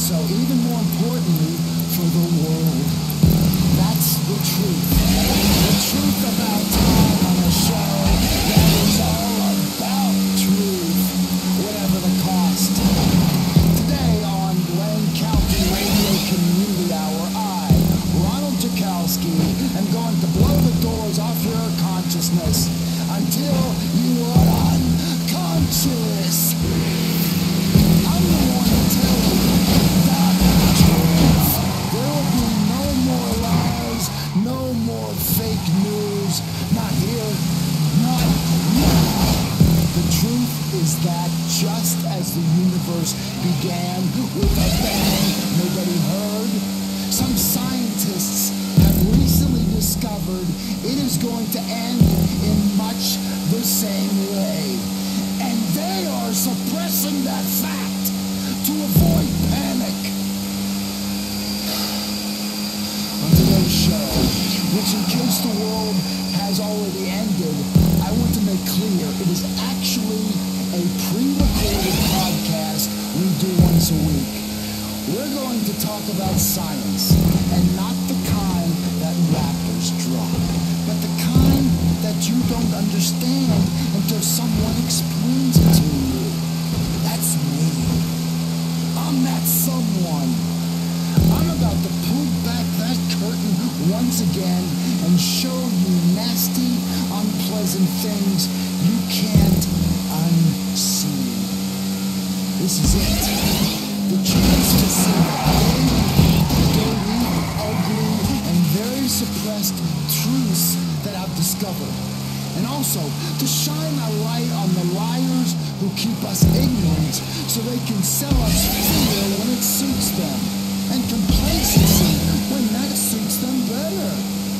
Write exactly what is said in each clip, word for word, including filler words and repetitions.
also, even more importantly, for the world. That's the truth. The truth about time on a show that is all about truth, whatever the cost. Today on Blaine County Radio Community Hour, I, Ronald Jakowski, am going to blow the doors off your consciousness until you are unconscious. I'm the one to tell you that truth. There will be no more lies, no more fake news. Not here, not now. The truth is that just as the universe began with a bang nobody heard, some scientists have recently discovered it is going to end in much the same way. And they are suppressing that fact to avoid panic. On today's show, which in case the world has already ended, I want to make clear it is actually a pre-recorded podcast we do once a week. We're going to talk about science, and not the kind that rappers drop, but the kind that you don't understand until someone explains it to you. That's me. I'm that someone. I'm about to pull back that curtain once again and show you nasty, unpleasant things you can't unsee. This is it. The chance to see the dirty, ugly, and very suppressed truths that I've discovered. And also, to shine a light on the liars who keep us ignorant so they can sell us fear when it suits them, and complacency when that suits them better.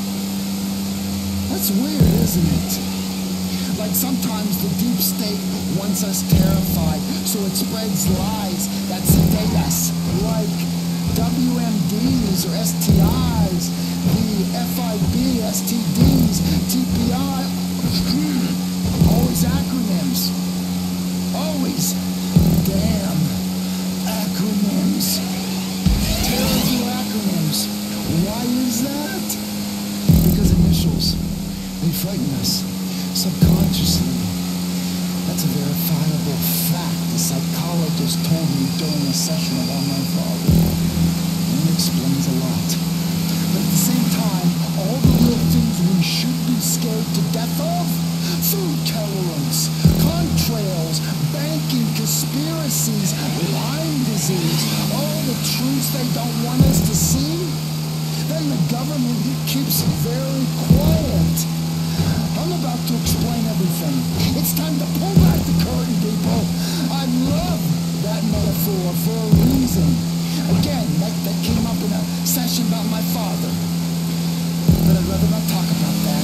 That's weird, isn't it? Like sometimes the deep state wants us terrified, so it spreads lies that sedate us, like W M Ds or S T Is, the F I B, S T Ds, T P I, always acronyms. Always damn acronyms. Terrible acronyms. Why is that? Because initials, they frighten us subconsciously. That's a verifiable fact the psychologist told me during a session about my father. And it explains a lot. But at the same time, all the real things we should be scared to death of, food tolerance, contrails, banking conspiracies, Lyme disease, all the truths they don't want us to see, then the government keeps very quiet. I'm about to explain everything. It's time to pull back the curtain, people. I love that metaphor for a reason. Again, that, that came up in a session about my father. But I'd rather not talk about that.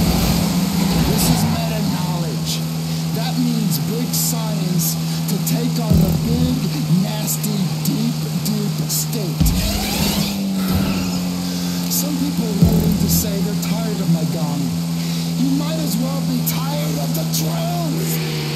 This is meta-knowledge. That means big science to take on the big, nasty, deep, deep state. Some people are willing to say they're tired of my gong. You might as well be tired of the truth.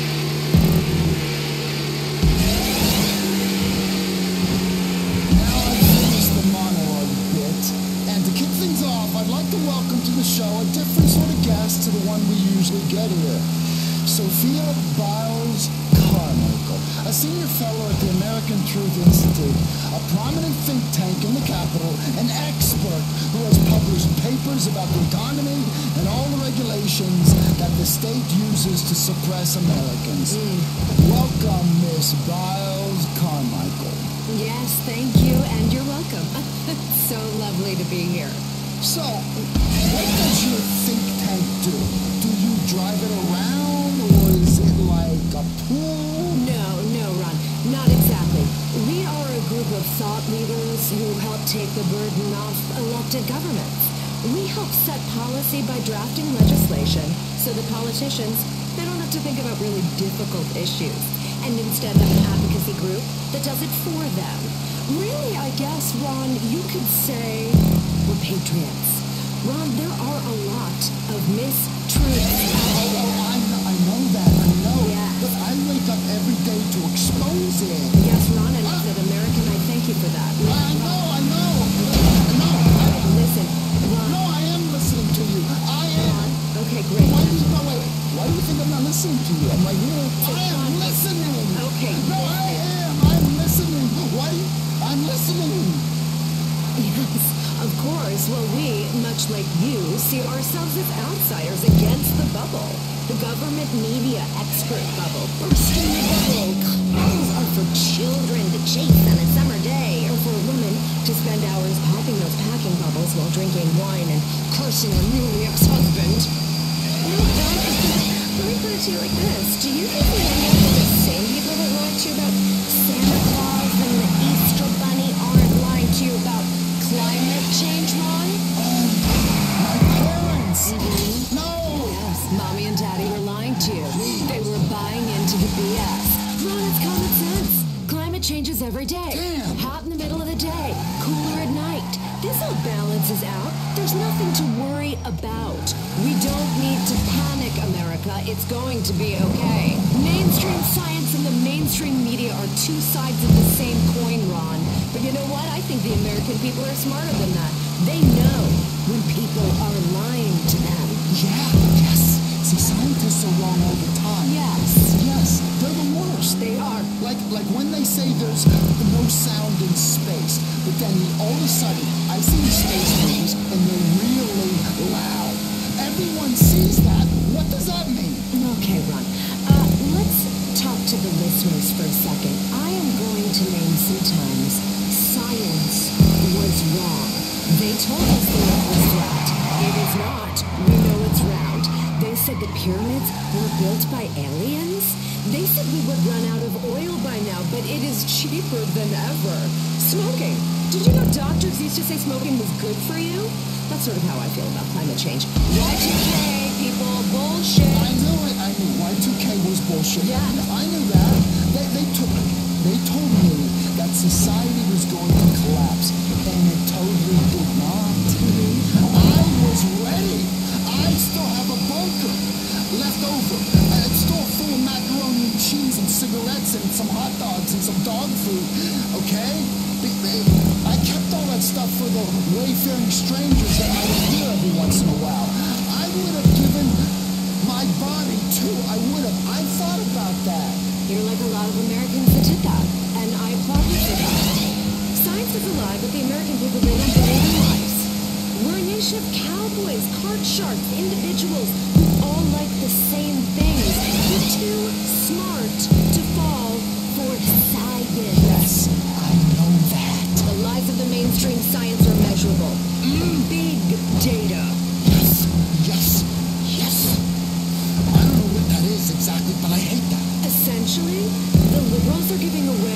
Now I've finished the monologue bit, and to kick things off, I'd like to welcome to the show a different sort of guest to the one we usually get here. Sophia Biles Carmichael, a senior fellow at the American Truth Institute, a prominent think tank in the Capitol, an expert who has published papers about the economy and all the regulations that the state uses to suppress Americans. Mm. Welcome, Miss Biles Carmichael. Yes, thank you, and you're welcome. It's so lovely to be here. So, what does your think tank do? Do you drive it around, or is it like a pool? No, no, Ron, not exactly. We are a group of thought leaders who help take the burden off elected governments. We help set policy by drafting legislation so the politicians, they don't have to think about really difficult issues, and instead have an advocacy group that does it for them. Really, I guess, Ron, you could say we're patriots. Ron, there are a lot of mistruths. Oh, oh, I, know, I know that, I know. Yes. But I wake up every day to expose it. Yes, Ron, and as an American, I thank you for that. listening to you. I'm like, I am listening. Okay. No, I am. I'm listening. Why? I'm listening. Yes, of course. Well, we, much like you, see ourselves as outsiders against the bubble. The government media expert bubble. Bursting the bubble. Bubbles are for children to chase on a summer day, or for a woman to spend hours popping those packing bubbles while drinking wine and cursing her newly ex-husband. Let me put it to you like this. Do you think the internet is the same people that lied to you about Santa Claus and the Easter Bunny aren't lying to you about climate change, Ron? Um, my parents. Mm-hmm. No. Yes, Mommy and Daddy were lying to you. They were buying into the B S. Ron, it's common sense. Climate changes every day. Damn. Hot in the middle of the day, cooler at night. This all balances out. There's nothing to worry about. We don't need to panic, America. It's going to be okay. Mainstream science and the mainstream media are two sides of the same coin, Ron. But you know what? I think the American people are smarter than that. They know when people are lying to them. Yeah, yes. See, scientists are wrong all the time. Yes. Yes, they're the worst. They are. Like, like when they say there's no sound in space, but then all of a sudden I see the space movies and they're really loud. Everyone sees that. What does that mean? Okay, Ron. Uh, let's talk to the listeners for a second. I am going to name some times science was wrong. They told us the earth was flat. It is not. We know it's round. They said the pyramids were built by aliens. They said we would run out of oil by now, but it is cheaper than ever. Smoking. Did you know doctors used to say smoking was good for you? That's sort of how I feel about climate change. Y two K, people, bullshit. I knew it. I knew Y two K was bullshit. Yeah. I knew that. They, they took They told me that society was going to collapse, and it totally did not. I was ready. I still have a bunker left over. Uh, It's still full of macaroni and cheese and cigarettes and some hot dogs and some dog food. Okay? Be- be- I kept all that stuff for the wayfaring strangers that might appear every once in a while. I would have given my body too. I would have. I thought about that. You're like a lot of Americans that did that, and I applaud you for that. Science is a lie, but the American people, they don't believe in lies. We're a nation of cowboys, card sharks, individuals who all like the same things. We're too smart to fall for science. Yes, I know that. The lies of the mainstream science are measurable. Mm, big data. Yes, yes, yes. I don't know what that is exactly, but I hate that. Essentially, the liberals are giving away